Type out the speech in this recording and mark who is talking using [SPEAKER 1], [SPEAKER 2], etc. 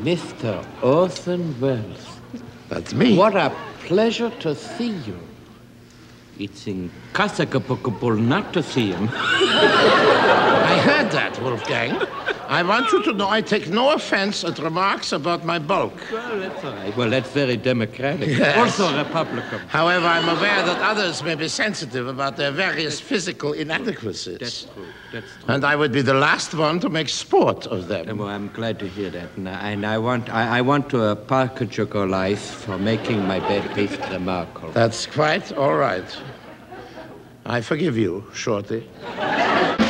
[SPEAKER 1] Mr. Orson Welles.
[SPEAKER 2] That's me.
[SPEAKER 1] What a pleasure to see you. It's impossible not to see him.
[SPEAKER 2] I heard that, Wolfgang. I want you to know I take no offense at remarks about my bulk.
[SPEAKER 1] Well, that's all right. Well, that's very democratic.
[SPEAKER 2] Yes.
[SPEAKER 1] Also Republican.
[SPEAKER 2] However, I'm aware that others may be sensitive about their various physical inadequacies.
[SPEAKER 1] That's true. That's true.
[SPEAKER 2] And I would be the last one to make sport of them.
[SPEAKER 1] Well, I'm glad to hear that. And I want to apologize for making my bad taste remarkable.
[SPEAKER 2] That's quite all right. I forgive you, Shorty.